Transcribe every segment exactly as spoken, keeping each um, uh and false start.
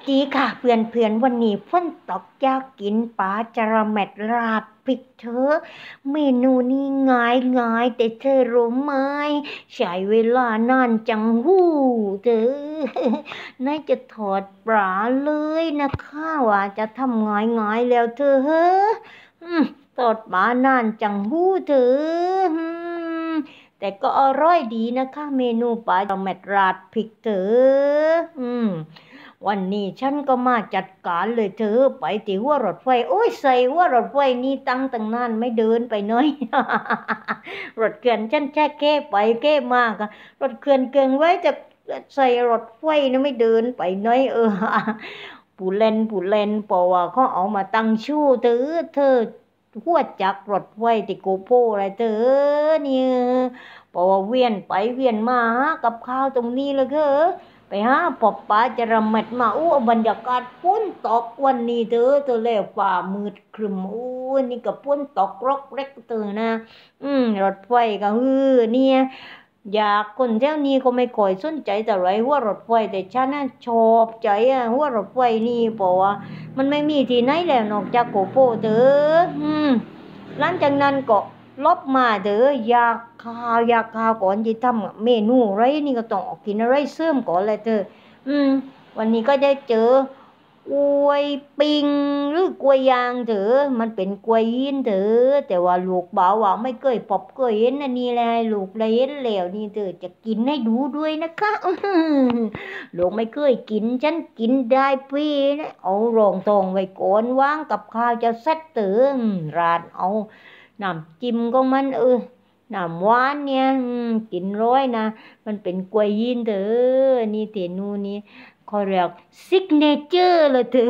ดีค่ะเพื่อนเพื่อนวันนี้ฝนตกอยากกินปลาจาระเม็ดราดพริกเธอเมนูนี้ง่ายง่ายแต่เธอรู้ไหมใช้เวลานานจังหูเธอน่าจะทอดปลาเลยนะคะว่าจะทำง่ายง่ายแล้วเธอเฮ้ออืมทอดปลานานจังหูเธออืมแต่ก็อร่อยดีนะคะเมนูปลาจาระเม็ดราดพริกเธออืม วันนี้ฉันก็มาจัดการเลยเธอไปที่หัวรถไฟโอ้ยใส่หัวรถไฟนี่ตั้งตั้งนานไม่เดินไปหน่อย รถเคลื่อนฉันแค่แก้ไปแก้มากอะรถเคลื่อนเกินไว้จะใส่รถไฟนะไม่เดินไปหน่อยเออ ผู้เล่นผู้เล่นเพราะว่าเขาเอามาตั้งชื่อเธอเธอหัวจักรถไฟติโกโปอะไรเธอเนี่ยเพราะว่าเวียนไปเวียนมากับข้าวตรงนี้เลยเธอ ไปหาปอบป้าจะระเม็ดมาอู้บรรยากาศฝนตกวันนี้เธอเธอแล้วฝ่ามืดครึมอู้นี่ก็ฝนตกรกเล็กเธอนะอืมรถไฟก็ฮือเนี่ยอยากคนแถวนี้ก็ไม่ค่อยสนใจแต่ไรหัวรถไฟแต่ฉันน่ะชอบใจอ่ะหัวรถไฟนี่เพราะว่ามันไม่มีที่ไหนแล้วนอกจากโกโปเธออืมหลังจากนั้นก็ลบมาเด้ออยากข้าวอยากข้าวก่อนที่ทำเมนูอะไรนี่ก็ต้องออกกินอะไรเสริมก่อนเลยเธออืมวันนี้ก็ได้เจอกล้วยปิงหรือกล้วยยางเถอะมันเป็นกล้วยยินเถอะแต่ว่าลูกบ่าวว่าไม่เคยพบเคยเห็นอันนี้เลยลูกเลยเห็นแล้วนี่เธอจะกินให้ดูด้วยนะคะอื้อหือลูกไม่เคยกินฉันกินได้พี่นะเอารองทองไว้ก่อนวางกับข้าวจะเสร็จเถอะอืมราดเอา น้ำจิ้มของมันเออน้ำหวานเนี่ยกินร้อยนะมันเป็นกล้วยยีนเถอะนี่เถนูนี่เขาเรียกซิกเนเจอร์เลยเถอะ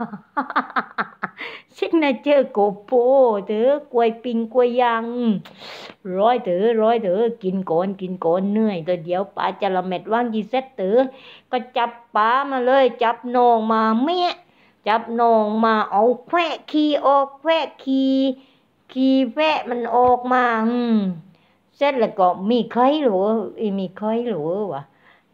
ซิกเนเจอร์โกโปเถอะกล้วยปิ้งกล้วยยางร้อยเถอะร้อยเถอะกินก่อนกินก่อนเหนื่อยแต่เดี๋ยวป้าจะละเม็ดว่างยีเซ็ตเถอะก็จับป้ามาเลยจับนองมาเมี้ยจับนองมาเอาแควะขี้ออกแควะขี้ขี้แวะมันออกมาอืมเสร็จแล้วก็มีไข่หรืออีมีไข่หรือวะมี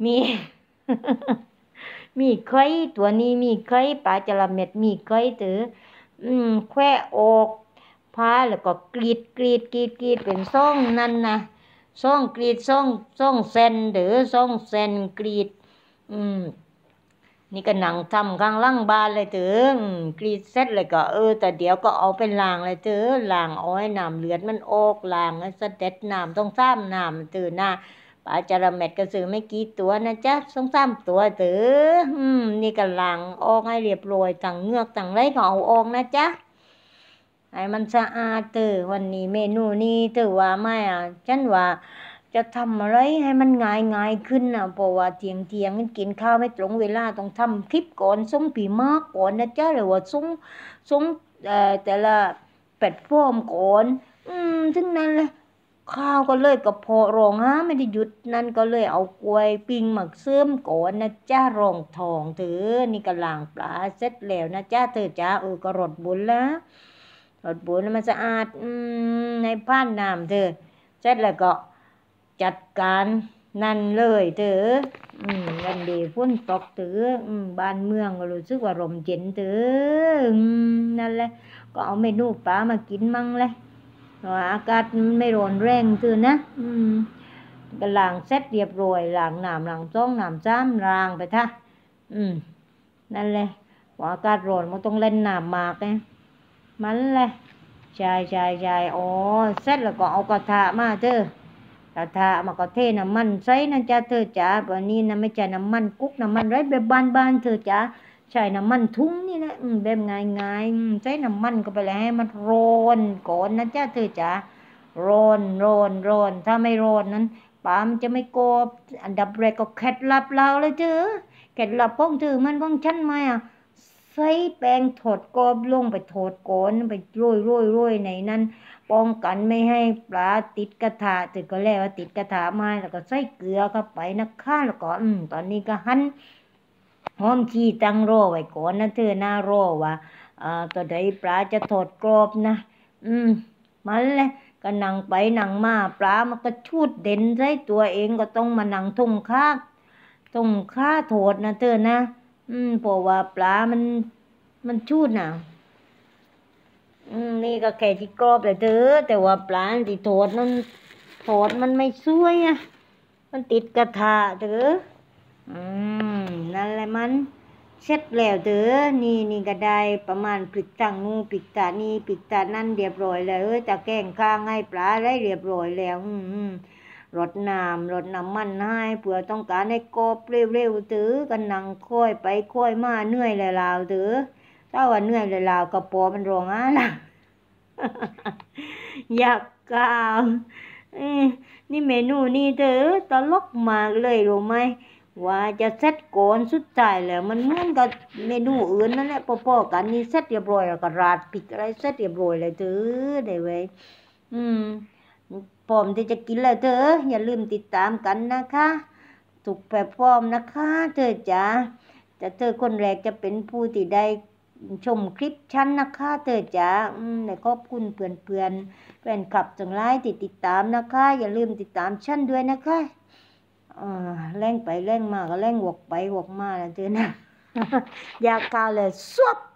มีไข่ตัวนี้มีไข่ปลาจระเม็ดมีไข่เถอะอืมแควะออกพาแล้วก็กรีดกรีดกรีดกรีดเป็นซ่องนั่นนะซ่องกรีดซ่องซ่องเซนเถอะซ่องเซนกรีดอืม นี่ก็นั่งทำข้างล่างบ้านเลยเถอะกรีดเสร็จเลยก็เออแต่เดี๋ยวก็เอาไปล้างเลยเถอะล้างเอาให้น้ำเลือดมันออกล้างให้เสด็จน้ำต้องซ้ำน้ำเถอะนะปลาจาระเม็ดก็ซื้อไม่กี่ตัวนะจ๊ะต้องซ้ำตัวเถอะอืมนี่ก็ล้างออกให้เรียบร้อยตั้งเงือกตั้งไรก็เอาออกนะจ๊ะให้มันสะอาดเถอะวันนี้เมนูนี้เถอะว่าไม่อ่ะฉันว่า จะทำอะไรให้มันง่ายง่ายขึ้นนะเพราะว่าเที่ยงเที่ยงกินข้าวไม่ตรงเวลาต้องทำคลิปก่อนส่งผีมากก่อนนะจ๊ะหรือว่าส่งส่งเอ่อแต่ละแพลตฟอร์มก่อนอืมถึงนั้นเลยข้าวก็เลยกระเพาะรองฮะไม่ได้หยุดนั่นก็เลยเอากล้วยปิ้งหมักเสื่อมก่อนนะจ๊ะรองทองเธอนี่ก็ล้างปลาเสร็จแล้วนะจ๊ะเธอจ้าเออก็รดบุญแล้วรดบุญมันสะอาดอืมในผ่านน้ำเธอเสร็จแล้วก็ จัดการนั่นเลยเถอะอืมวันดีฝนตกเถอะอืมบ้านเมืองก็รู้สึกว่าลมเย็นเถอะอืมนั่นแหละก็เอาเมนูปลามากินมั่งเลยเพราะว่าอากาศมันไม่ร้อนแรงเถอะนะอืมก็ล้างเสร็จเรียบร้อยล้างน้ำล้างจ้องน้ำจ้ำล้างไปท่ะอืมนั่นแหละเพราะอากาศร้อนมันต้องเล่นน้ำมากไงมันแหละใช่ใช่ใช่อ๋อเสร็จแล้วก็เอากระทะมาเถอะ กระทะมันก็เทน้ำมันใส่นะจ๊ะเธอจ๋าวันนี้นะไม่ใช่น้ำมันกุ๊กน้ำมันไรแบบบานๆเธอจ๋าใช่น้ำมันทุ่งนี่นะอืมแบบง่ายๆใส่น้ำมันก็ไปแล้วให้มันร้อนก่อนนะจ๊ะเธอจ๋าร้อนร้อนร้อนถ้าไม่ร้อนนั้นปลามันจะไม่กรอบอันดับแรกก็เคล็ดลับเราเลยเธอเคล็ดลับของเธอมันของฉันไหมอ่ะใส่แป้งทอดกรอบลงไปทอดก่อนไปโรยโรยโรยในนั้น ป้องกันไม่ให้ปลาติดกระทะติดก็แล้วว่าติดกระทะมาแล้วก็ใส่เกลือเข้าไปนะคะแล้วก็อืมตอนนี้ก็หั่นหอมขี้ตั้งรอไว้ก่อนนะเธอหน้ารอว่าอ่าตัวใดปลาจะทอดกรอบนะอืมมันแหละก็นั่งไปนั่งมาปลามันก็ชูดเด่นใส่ตัวเองก็ต้องมานั่งทุ่งข้าทุ่งข้าโทษนะเธอนะอืมเพราะว่าปลามันมันชูดน่ะอืมนี่ก็แค่ที่กรอบแต่เถอะแต่ว่าปลาที่ทอดมันทอดมันไม่สวยอ่ะมันติดกระทะเถอะอืมนั่นแหละมันเสร็จแล้วเถอะนี่นี่ก็ได้ประมาณพริกตังนูพริกตานี่พริกตานั่นเรียบร้อยแล้วเออจะแกงข้างให้ปลาได้เรียบร้อยแล้วอืมอืมรดน้ำรดน้ำมันให้เผื่อต้องการให้กรอบเร็วๆเถอะก็นั่งค่อยไปค่อยมาเหนื่อยแล้วลาวเถอะถ้าว่าเหนื่อยแล้วลาวก็ปอมันร้องอ่ะล่ะ อยากกล่าวเอ้ยนี่เมนูนี่เธอตลกมากเลยรู้ไหมว่าจะเสร็จก่อนสุดท้ายแล้วมันเหมือนกับเมนูอื่นนั่นแหละพอๆกันนี่เสร็จเรียบร้อยแล้วก็ราดพริกอะไรเสร็จเรียบร้อยเลยเธอได้เว้ยอืมพร้อมที่จะกินแล้วเธออย่าลืมติดตามกันนะคะทุกแพลตฟอร์มนะคะเธอจ๋าแต่เธอคนแรกจะเป็นผู้ที่ได้ ชมคลิปฉันนะคะเธอจ๋าอืมและขอบคุณเพื่อนๆแฟนคลับทั้งหลายที่ติดตามนะคะอย่าลืมติดตามฉันด้วยนะคะอ่าแล่งไปแล่งมาก็แล่งวกไปวกมานะเธอนะ อยากกล่าวเลยสวบ